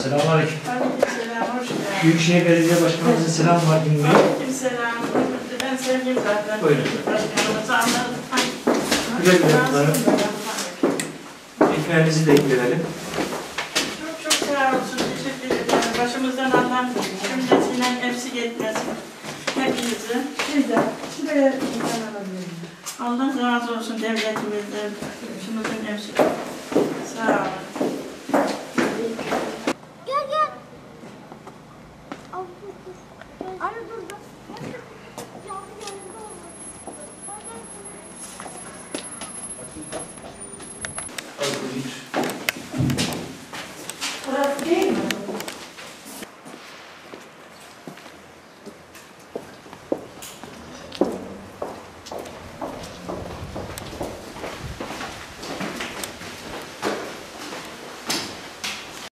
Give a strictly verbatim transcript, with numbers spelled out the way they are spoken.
Selamünaleyküm. Aleykümselam, hoş geldin. Büyükşehir Belediye Başkanımızın selamı var dinleyin. Aleykümselam. Ben sevdim zaten. Buyurun. Başkanımızı anladım. Güle güle kullanın. Ekmeğinizi de ekleyelim. Çok çok sağ olsun. Teşekkür ederim. Başımızdan Allah cümlesiyle eksik etmesin. Hepinizi. Güzel. Şuraya bir tane alabilirim. Allah razı olsun devletimizden. Başımızın eksik. Sağ olun. Gel gel. Anne dur dur. Yavru yanında olmak. Az bir